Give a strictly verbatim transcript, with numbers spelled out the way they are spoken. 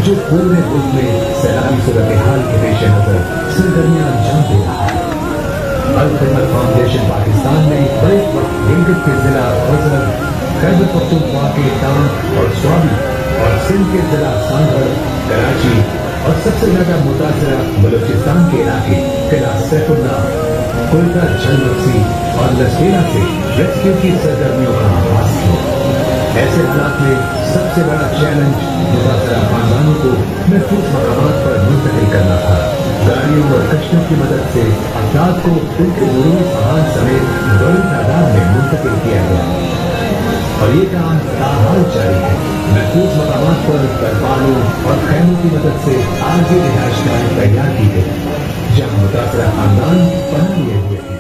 जो पूरे मुल्क में सैलानी सूरत हाल के पेश नजर सरगर्मियां अंजाम दे रहा है। अल खिदमत फाउंडेशन पाकिस्तान ने बड़े वक्त गिलगित के जिला फजल, खैबर पख्तूनख्वा के टांग और स्वाबी और सिंध के जिला सांभर, कराची और सबसे ज्यादा मुतासरा बलूचिस्तान के इलाके किला सैफुल्ला, कोयटा, झलमसी और लस्केरा से रेस्क्यू की सरगर्मियों का आगाज किया। ऐसे हालात में सबसे बड़ा चैलेंज मुतासरा खानदानों को महफूज मकामात पर मुंतकिल करना था। गाड़ियों और कश्तियों की मदद से अफराद को उनके जरूरी सामान समेत बड़ी तादाद में मुंतकिल किया गया और ये काम ताहाल जारी है। महफूज मकामात पर तरपालों और खैमों की मदद से आगे रिहाइशगाहें तैयार की गई जहाँ मुतासरा खानदान पनाह लिए हुए हैं।